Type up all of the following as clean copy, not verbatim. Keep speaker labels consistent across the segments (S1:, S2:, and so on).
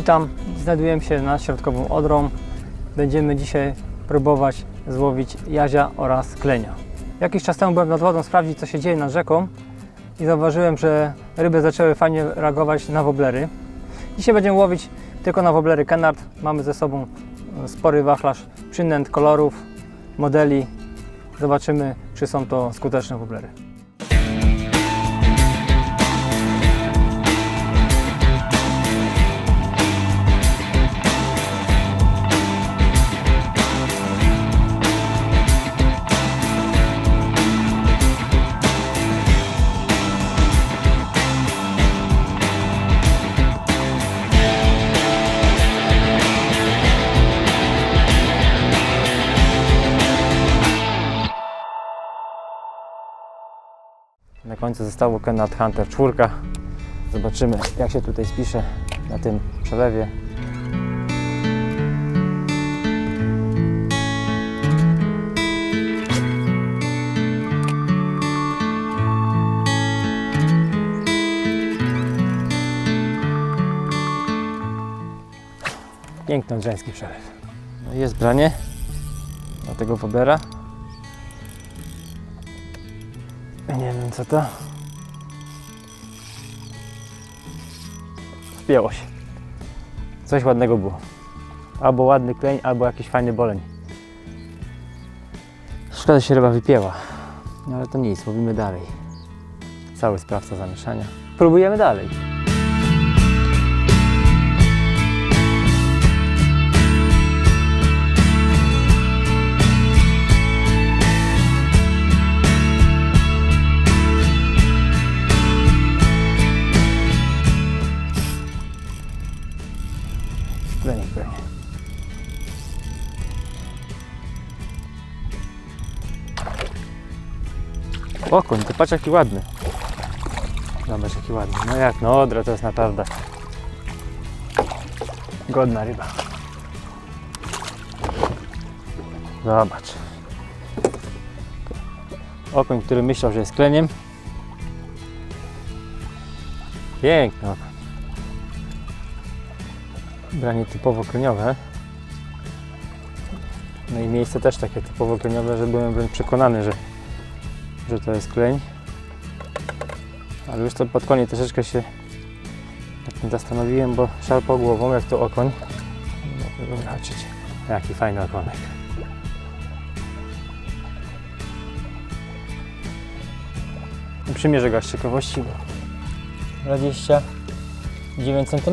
S1: Witam, znajdujemy się nad Środkową Odrą. Będziemy dzisiaj próbować złowić jazia oraz klenia. Jakiś czas temu byłem nad wodą sprawdzić, co się dzieje nad rzeką i zauważyłem, że ryby zaczęły fajnie reagować na woblery. Dzisiaj będziemy łowić tylko na woblery Kennard. Mamy ze sobą spory wachlarz przynęt, kolorów, modeli. Zobaczymy, czy są to skuteczne woblery. Na końcu zestawu Kennard Hunter 4. Zobaczymy, jak się tutaj spisze na tym przelewie. Piękny odrzański przelew. No jest branie na tego woblera. Nie wiem, co to. Wpięło się. Coś ładnego było. Albo ładny kleń, albo jakiś fajny boleń. Szkoda, się ryba wypięła. No ale to nic, łowimy dalej. Cały sprawca zamieszania. Próbujemy dalej. Okoń, to patrz jaki ładny. Zobacz jaki ładny. No jak, no Odra to jest naprawdę godna ryba. Zobacz. Okoń, który myślał, że jest kleniem. Piękny okoń. Branie typowo kleniowe. No i miejsce też takie typowo kleniowe, że byłem wręcz przekonany, że to jest kleń. Ale już to pod koniec troszeczkę się zastanowiłem, bo szarpał głową jak to okoń. No, zobaczycie, jaki fajny okonek. Przymierzę go z ciekawości, bo 29 cm.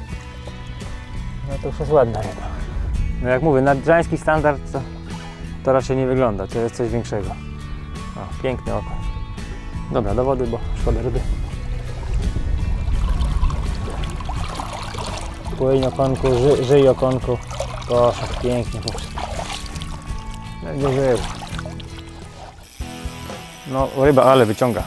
S1: No to już jest ładna ryba. No jak mówię, nadrzański standard to raczej nie wygląda, to jest coś większego. O, piękny okoń. Dobra, do wody, bo szkoda ryby. Płyń okonku, żyj okonku. Poszedł, pięknie poszedł. Będzie żył. No ryba, ale wyciąga.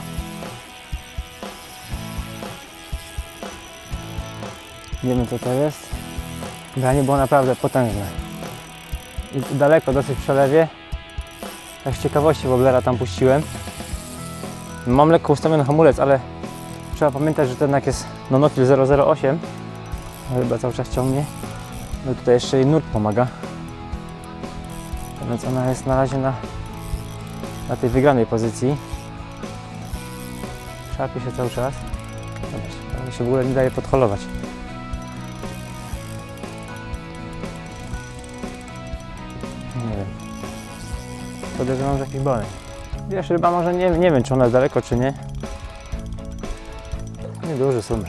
S1: Nie wiem, co to jest. Branie było naprawdę potężne. I daleko dosyć w przelewie. Tak z ciekawości woblera tam puściłem. Mam lekko ustawiony hamulec, ale trzeba pamiętać, że to jednak jest Nonofil 008. Ryba cały czas ciągnie. No tutaj jeszcze jej nurt pomaga. Więc ona jest na razie na tej wygranej pozycji. Szarpie się cały czas. Zobaczcie, się w ogóle nie daje podholować. Nie wiem. Podejrzewam, że jakiś boleń. Wiesz, ryba może nie wiem, czy ona jest daleko, czy nie. Nieduży sumek.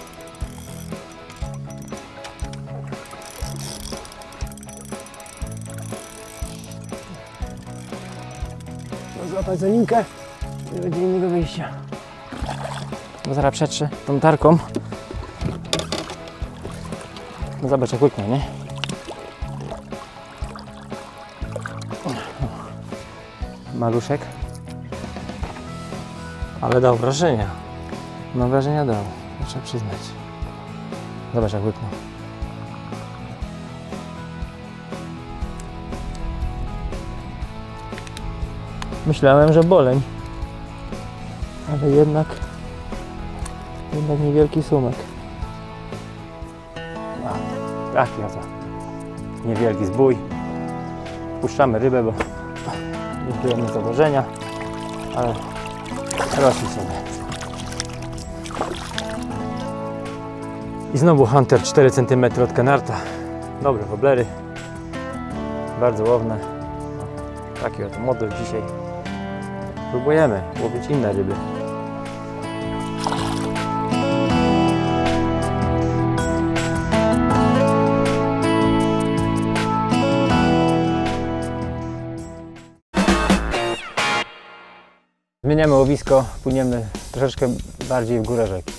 S1: Złapać za linkę, nie będzie innego wyjścia. Bo zaraz przetrze tą tarką. No zobacz, jak łyknie, nie? Maluszek. Ale dał wrażenia. No wrażenia dał, trzeba przyznać. Zobacz, jak łyknął. Myślałem, że boleń. Ale jednak niewielki sumek. Wow. Taki oto niewielki zbój. Puszczamy rybę, bo nie czujemy zagrożenia, ale rośnie sobie. I znowu Hunter 4 cm od Kenarta. Dobre woblery, bardzo łowne. Taki oto model dzisiaj. Próbujemy łowić inne ryby. Zmieniamy łowisko, płyniemy troszeczkę bardziej w górę rzeki.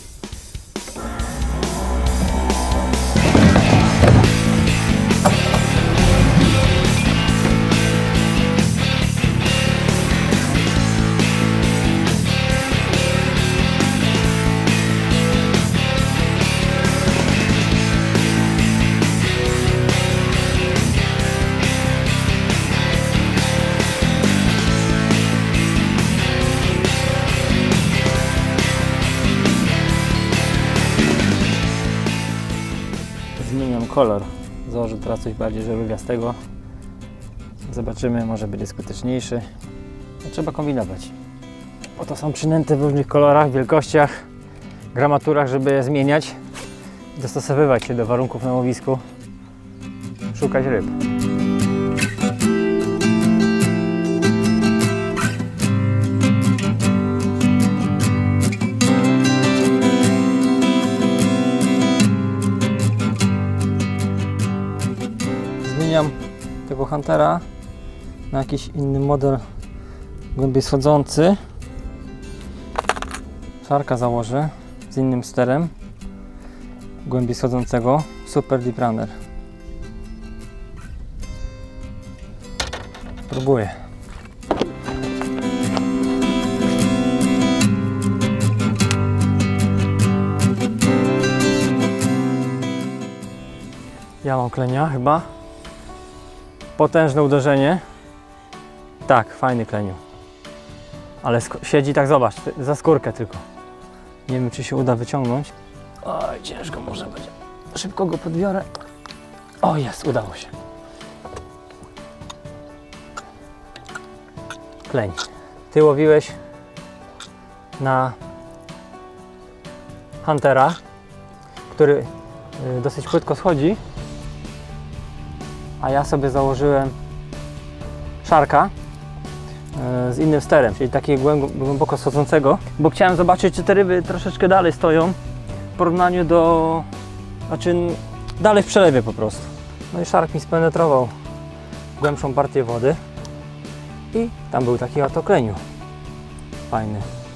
S1: Zmieniam kolor, założę teraz coś bardziej żarówiastego. Zobaczymy, może będzie skuteczniejszy. No, trzeba kombinować. Oto są przynęty w różnych kolorach, wielkościach, gramaturach, żeby je zmieniać, dostosowywać się do warunków na łowisku, szukać ryb. Zmieniam tego Huntera na jakiś inny model głębiej schodzący. Szarka założę z innym sterem głębiej schodzącego Super Deep Runner. Próbuję. Ja mam klenia chyba. Potężne uderzenie. Tak, fajny kleniu. Ale siedzi tak, zobacz, za skórkę tylko. Nie wiem, czy się uda wyciągnąć. Oj, ciężko może będzie. Szybko go podbiorę. O, jest, udało się. Kleń. Ty łowiłeś na Huntera, który dosyć płytko schodzi, a ja sobie założyłem szarka z innym sterem, czyli takiego głęboko schodzącego, bo chciałem zobaczyć, czy te ryby troszeczkę dalej stoją w porównaniu do, dalej w przelewie po prostu. No i szark mi spenetrował głębszą partię wody i tam był taki oto kleniu. Fajny.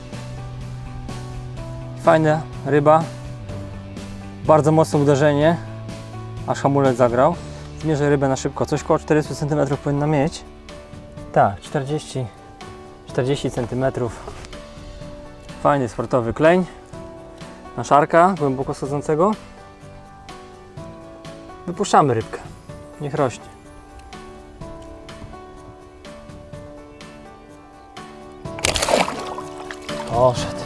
S1: Fajna ryba, bardzo mocne uderzenie, aż hamulec zagrał. Zmierzę rybę na szybko, coś koło 400 cm powinna mieć. Tak, 40 cm. Fajny sportowy kleń na szarka głęboko schodzącego. Wypuszczamy rybkę, niech rośnie. Poszedł.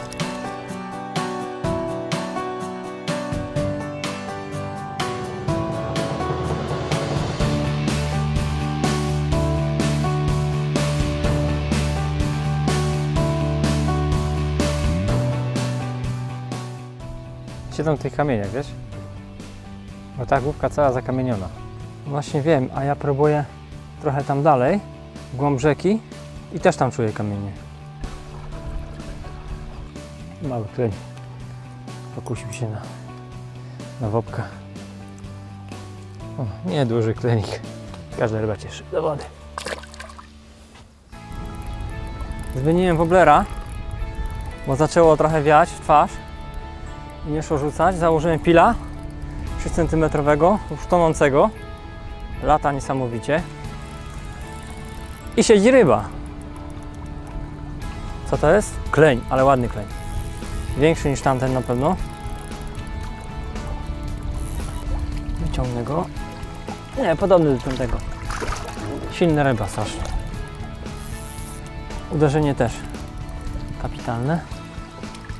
S1: Siedzą w tych kamieniach, wiesz? Bo ta główka cała zakamieniona. Właśnie wiem, a ja próbuję trochę tam dalej, w głąb rzeki i też tam czuję kamienie. Mały kleń. Pokusił się na wopka. O, nie duży klenik. Każda ryba cieszy. Do wody. Zmieniłem woblera, bo zaczęło trochę wiać w twarz i nie szło rzucać. Założyłem pila 3 cm, już tonącego. Lata niesamowicie. I siedzi ryba. Co to jest? Kleń, ale ładny kleń. Większy niż tamten na pewno. Wyciągnę go. Nie, podobny do tamtego. Silna ryba strasznie. Uderzenie też kapitalne.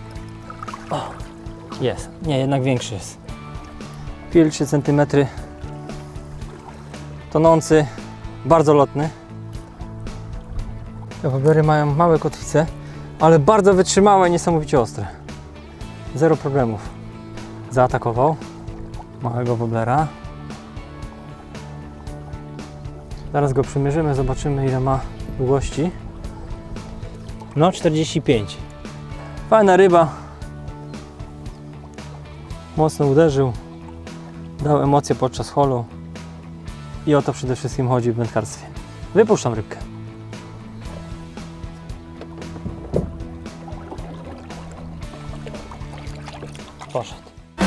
S1: O, jest. Nie, jednak większy jest. Pil 3 cm tonący, bardzo lotny. Te woblery mają małe kotwice, ale bardzo wytrzymałe i niesamowicie ostre. Zero problemów. Zaatakował małego woblera. Zaraz go przymierzymy, zobaczymy ile ma długości. No 45. Fajna ryba. Mocno uderzył. Dał emocje podczas holu. I o to przede wszystkim chodzi w wędkarstwie. Wypuszczam rybkę. Poszedł.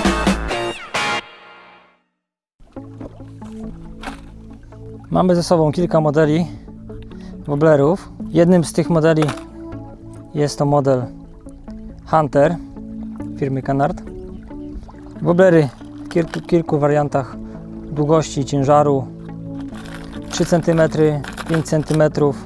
S1: Mamy ze sobą kilka modeli woblerów. Jednym z tych modeli jest to model Hunter firmy Canard. Woblery w kilku wariantach długości i ciężaru 3 cm, 5 cm.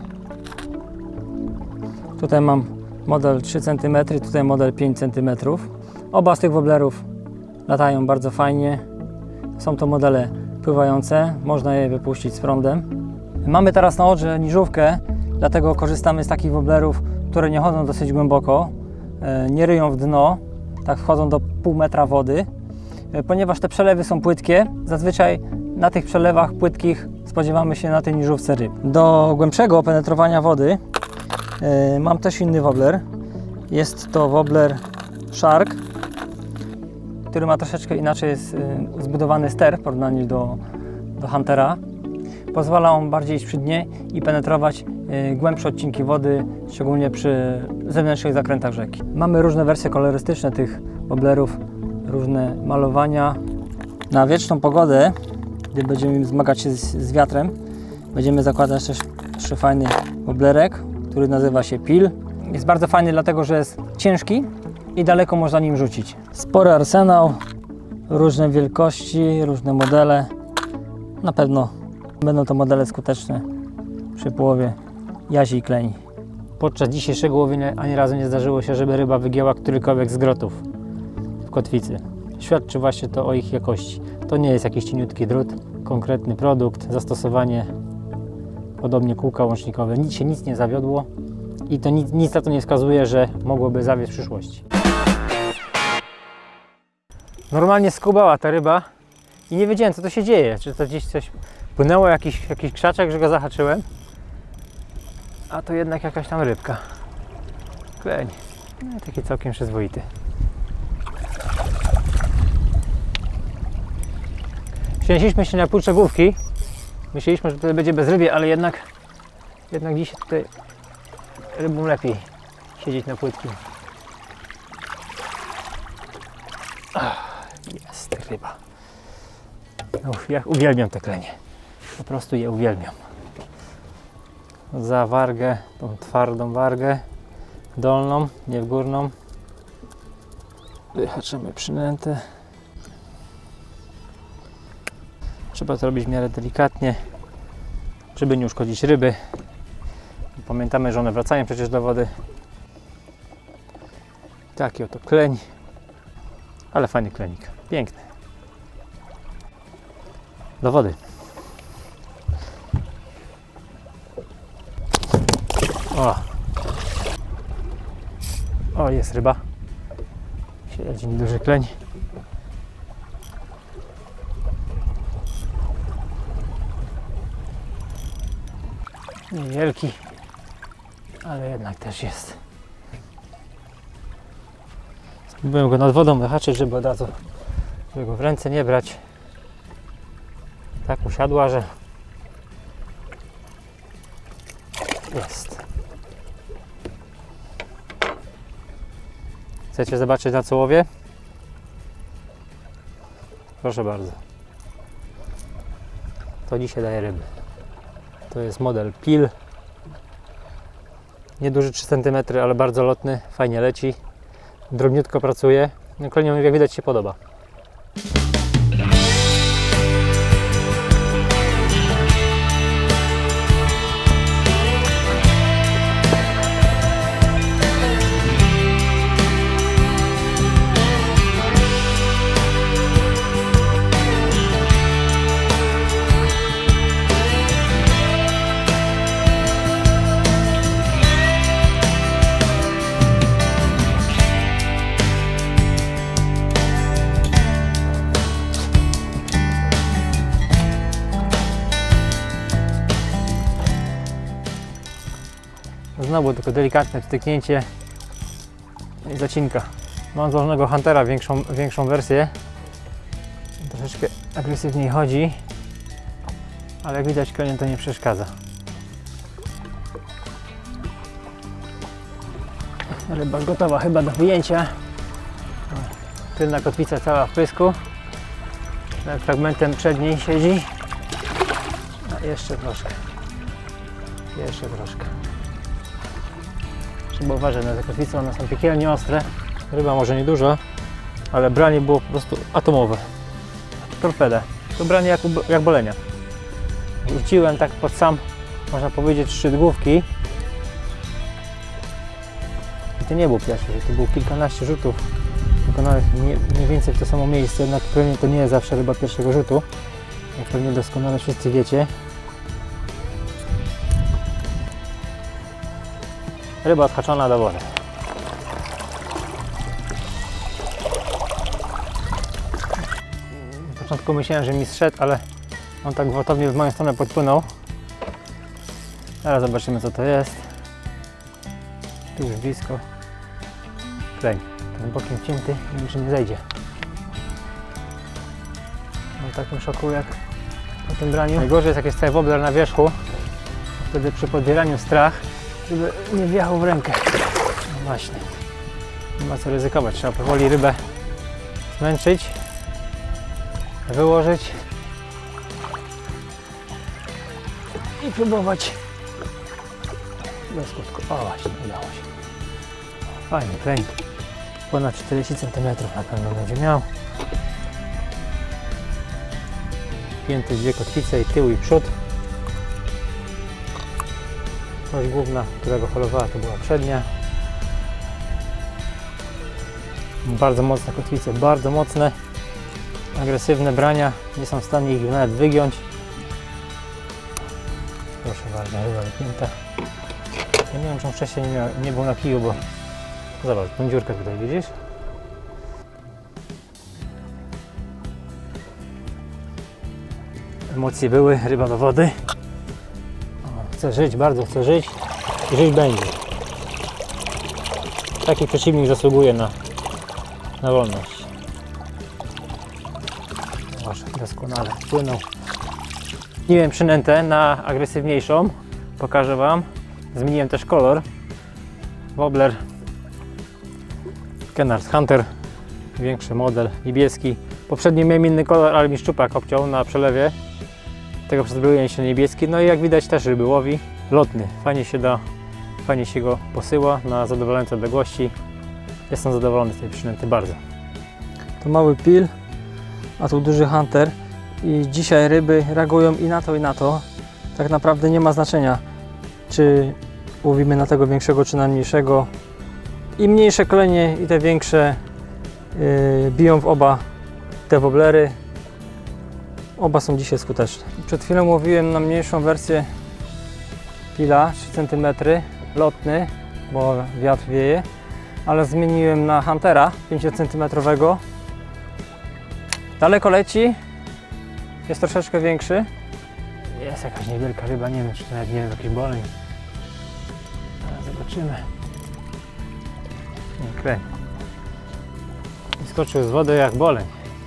S1: Tutaj mam model 3 cm, tutaj model 5 cm. Oba z tych woblerów latają bardzo fajnie. Są to modele pływające, można je wypuścić z prądem. Mamy teraz na Odrze niżówkę, dlatego korzystamy z takich woblerów, które nie chodzą dosyć głęboko, nie ryją w dno, tak wchodzą do pół metra wody. Ponieważ te przelewy są płytkie, zazwyczaj na tych przelewach płytkich spodziewamy się na tej niżówce ryb. Do głębszego penetrowania wody mam też inny wobler. Jest to wobler Shark, który ma troszeczkę inaczej zbudowany ster w porównaniu do Huntera. Pozwala on bardziej iść przy dnie i penetrować głębsze odcinki wody, szczególnie przy zewnętrznych zakrętach rzeki. Mamy różne wersje kolorystyczne tych woblerów, różne malowania. Na wieczną pogodę, gdy będziemy zmagać się z wiatrem, będziemy zakładać też fajny woblerek, który nazywa się Pil. Jest bardzo fajny dlatego, że jest ciężki i daleko można nim rzucić. Spory arsenał, różne wielkości, różne modele. Na pewno będą to modele skuteczne przy połowie jazi i kleni. Podczas dzisiejszego łowienia ani razu nie zdarzyło się, żeby ryba wygięła którykolwiek z grotów w kotwicy. Świadczy właśnie to o ich jakości. To nie jest jakiś cieniutki drut, konkretny produkt, zastosowanie podobnie kółka łącznikowe. Nic nie zawiodło i to nic na to nie wskazuje, że mogłoby zawieść w przyszłości. Normalnie skubała ta ryba i nie wiedziałem, co to się dzieje. Czy to gdzieś coś płynęło, jakiś krzaczek, że go zahaczyłem, a to jednak jakaś tam rybka. Kleń. No, taki całkiem przyzwoity. Przenieśliśmy się na Pulczegłówki. Myśleliśmy, że tutaj będzie bezrybie, ale jednak dzisiaj tutaj rybom lepiej siedzieć na płytkim. Jest ryba. Ja uwielbiam te klenie. Po prostu je uwielbiam. Za wargę, tą twardą wargę dolną, nie w górną. Wyhaczymy przynętę. Trzeba to robić w miarę delikatnie, żeby nie uszkodzić ryby. Pamiętamy, że one wracają przecież do wody. Taki oto kleń, ale fajny klenik, piękny. Do wody. O, jest ryba. Siedzi duży kleń. Niewielki, ale jednak też jest. Spróbuję go nad wodą wyhaczyć, żeby od razu go w ręce nie brać. Tak usiadła, że jest. Chcecie zobaczyć, na co łowię? Proszę bardzo. To dzisiaj daje ryby. To jest model Pil. Nieduży 3 cm, ale bardzo lotny, fajnie leci. Drobniutko pracuje. Kleniom, jak widać, się podoba. Znowu tylko delikatne wtyknięcie i zacinka. Mam złożonego Huntera, większą wersję. Troszeczkę agresywniej chodzi, ale jak widać klenie to nie przeszkadza. Ryba gotowa chyba do wyjęcia. Tylna kotwica cała w pysku. Fragmentem przedniej siedzi. A jeszcze troszkę. Jeszcze troszkę. Trzeba uważać na te kotwice, one są piekielnie ostre. Ryba może nie duża, ale branie było po prostu atomowe. Torpeda. To branie jak bolenia. Rzuciłem tak pod sam, można powiedzieć, szczyt główki. I to nie był pierwszy, to było kilkanaście rzutów. Wykonałem mniej więcej w to samo miejsce, jednak pewnie to nie jest zawsze ryba pierwszego rzutu. Jak pewnie doskonale wszyscy wiecie. Ryba odhaczona do wody. Na początku myślałem, że mi zszedł, ale on tak gwałtownie w moją stronę podpłynął. Teraz zobaczymy, co to jest. Tu już blisko. Kleń. Ten bokiem cięty i już nie zejdzie. Mam takim szoku jak po tym braniu. Najgorzej jest, jak jest cały wobbler na wierzchu. Wtedy przy podbieraniu strach, żeby nie wjechał w rękę. No właśnie. Nie ma co ryzykować. Trzeba powoli rybę zmęczyć, wyłożyć i próbować bez skutku. O właśnie, udało się. Fajny kleń. Ponad 40 cm na pewno będzie miał. Pięte dwie kotwice, i tył, i przód. Oś główna, która go holowała, to była przednia. Bardzo mocne kotwice, bardzo mocne. Agresywne brania, nie są w stanie ich nawet wygiąć. Proszę bardzo, ryba wypięta. Ja nie wiem, czy on wcześniej nie był na kiju, bo zobacz, tą dziurkę tutaj widzisz? Emocje były, ryba do wody. O, chce żyć, bardzo chce żyć i żyć będzie. Taki przeciwnik zasługuje na wolność. Proszę, doskonale płynął. Zmieniłem przynętę na agresywniejszą, pokażę Wam. Zmieniłem też kolor. Wobbler Kennard Hunter, większy model, niebieski. Poprzednio miałem inny kolor, ale mi szczupak obciął na przelewie. Tego przezbroiłem się niebieski. No i jak widać też ryby łowi. Lotny, fajnie się go posyła na zadowalające odległości. Jestem zadowolony z tej przynęty bardzo. To mały pil, a tu duży Hunter. I dzisiaj ryby reagują i na to, i na to. Tak naprawdę nie ma znaczenia, czy łowimy na tego większego, czy na mniejszego. I mniejsze klenie, i te większe biją w oba te wobblery. Oba są dzisiaj skuteczne. Przed chwilą łowiłem na mniejszą wersję pila, 3 cm, lotny, bo wiatr wieje, ale zmieniłem na Huntera 5 cm. Daleko leci, jest troszeczkę większy. Jest jakaś niewielka ryba, nie wiem, czy to nawet nie wiem, jakiś boleń. Ale zobaczymy. Nie, kleń. I skoczył z wody jak boleń.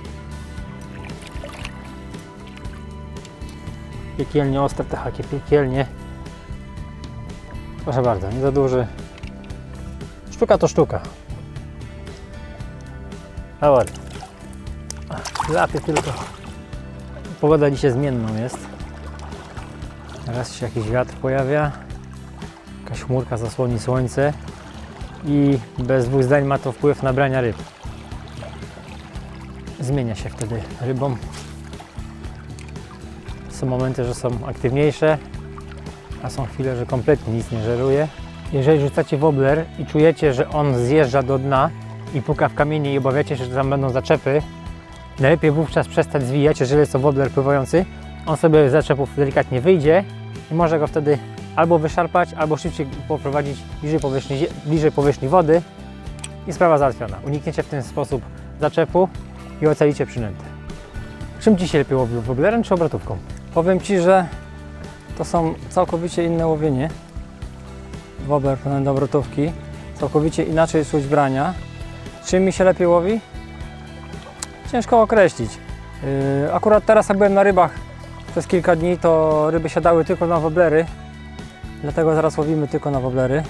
S1: Piekielnie ostre te haki, piekielnie. Proszę bardzo, nie za duży. Sztuka to sztuka. A ładnie. Lapie tylko. Pogoda dzisiaj zmienną jest. Raz się jakiś wiatr pojawia. Jakaś chmurka zasłoni słońce. I bez dwóch zdań ma to wpływ na brania ryb. Zmienia się wtedy rybom. Są momenty, że są aktywniejsze, a są chwile, że kompletnie nic nie żeruje. Jeżeli rzucacie wobbler i czujecie, że on zjeżdża do dna i puka w kamienie i obawiacie się, że tam będą zaczepy, najlepiej wówczas przestać zwijać, jeżeli jest to wobbler pływający. On sobie z zaczepów delikatnie wyjdzie i może go wtedy albo wyszarpać, albo szybciej poprowadzić bliżej powierzchni wody i sprawa załatwiona. Unikniecie w ten sposób zaczepu i ocalicie przynętę. Czym Ci się lepiej łowił? Wobblerem czy obrotówką? Powiem Ci, że to są całkowicie inne łowienie. wobbler pełny do obrotówki. Całkowicie inaczej czuć brania. Czym mi się lepiej łowi? Ciężko określić. Akurat teraz jak byłem na rybach przez kilka dni, to ryby siadały tylko na wobblery. Dlatego zaraz łowimy tylko na wobblery.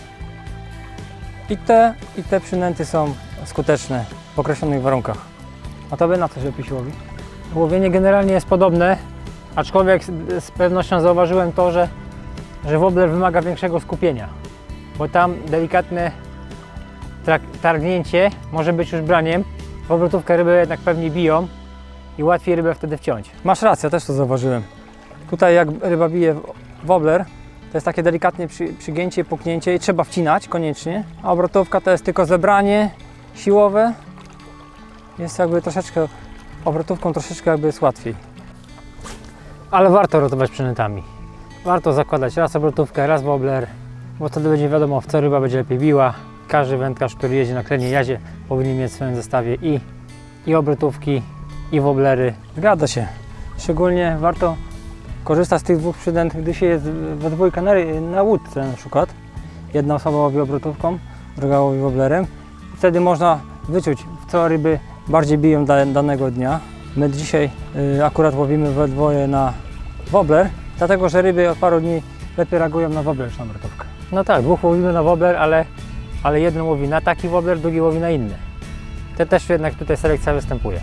S1: I te przynęty są skuteczne w określonych warunkach. A tobie na co się lepiej się łowi? Łowienie generalnie jest podobne, aczkolwiek z pewnością zauważyłem to, że wobbler wymaga większego skupienia, bo tam delikatne targnięcie może być już braniem. W obrotówkę ryby jednak pewnie biją i łatwiej rybę wtedy wciąć. Masz rację, też to zauważyłem. Tutaj jak ryba bije wobbler, to jest takie delikatne przygięcie, puknięcie i trzeba wcinać koniecznie, a obrotówka to jest tylko zebranie siłowe. Jest jakby troszeczkę, obrotówką troszeczkę jakby jest łatwiej. Ale warto rotować przynętami. Warto zakładać raz obrotówkę, raz wobbler, bo wtedy będzie wiadomo, w co ryba będzie lepiej biła. Każdy wędkarz, który jeździ na klenie jazie, powinien mieć w swoim zestawie i obrotówki, i wobblery. Zgadza się. Szczególnie warto korzystać z tych dwóch przynęt, gdy się jest we dwójkę na łódce na przykład. Jedna osoba łowi obrotówką, druga łowi wobblerem. Wtedy można wyczuć, w co ryby bardziej biją danego dnia. My dzisiaj akurat łowimy we dwoje na wobbler, dlatego że ryby od paru dni lepiej reagują na wobbler niż na obrotówkę. No tak, dwóch łowimy na wobbler, ale jeden łowi na taki wobbler, drugi łowi na inny. Te też jednak tutaj selekcja występuje.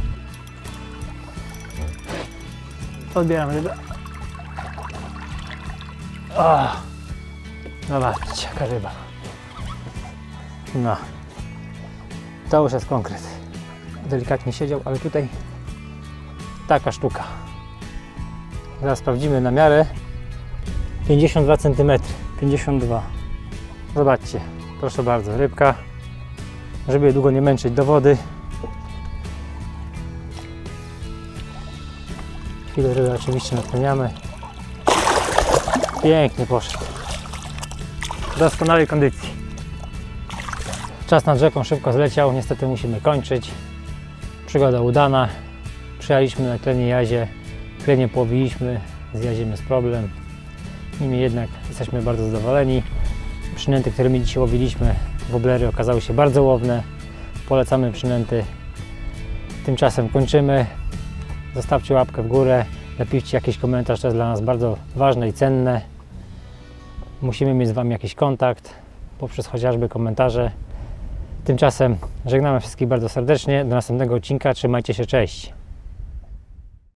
S1: Odbieram rybę. O, zobaczcie, jaka ryba. No, to już jest konkret. Delikatnie siedział, ale tutaj taka sztuka. Zaraz sprawdzimy na miarę. 52 cm. 52. Zobaczcie, proszę bardzo, rybka. Żeby je długo nie męczyć do wody. Chwilę ryby oczywiście napełniamy. Pięknie poszedł. W doskonałej kondycji. Czas nad rzeką szybko zleciał, niestety musimy kończyć. Przygoda udana. Przyjechaliśmy na klenie jazie. Klenie połowiliśmy, z jaziem jest problem. Niemniej jednak jesteśmy bardzo zadowoleni. Przynęty, którymi dzisiaj łowiliśmy, wobblery, okazały się bardzo łowne. Polecamy przynęty. Tymczasem kończymy. Zostawcie łapkę w górę, napiszcie jakiś komentarz, to jest dla nas bardzo ważne i cenne. Musimy mieć z Wami jakiś kontakt poprzez chociażby komentarze. Tymczasem żegnamy wszystkich bardzo serdecznie. Do następnego odcinka. Trzymajcie się, cześć!